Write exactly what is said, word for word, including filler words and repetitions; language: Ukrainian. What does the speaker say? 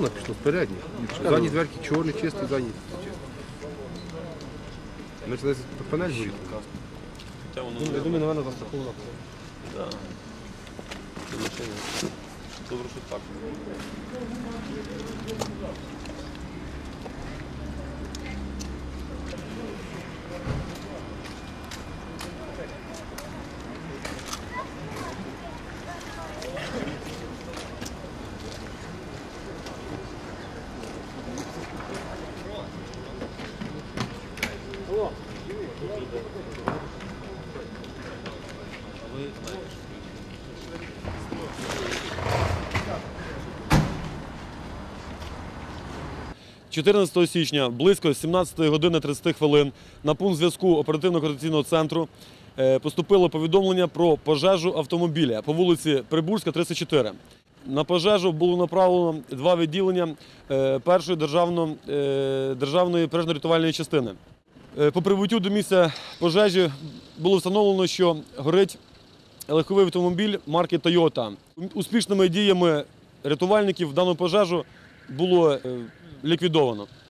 шумно пішло, передні. Задні дверки чорні, чисті, задні чисті. Значить, десь панель горить. Я думаю, напевно, застрахована. Так. Добре, що так. чотирнадцятого січня близько сімнадцятої години тридцять хвилин на пункт зв'язку оперативно-координаційного центру поступило повідомлення про пожежу автомобіля по вулиці Прибузька, тридцять чотири. На пожежу було направлено два відділення першої державної, державної пожежно-рятувальної частини. По прибуттю до місця пожежі було встановлено, що горить легковий автомобіль марки Toyota. Успішними діями рятувальників дану пожежу було ліквідовано.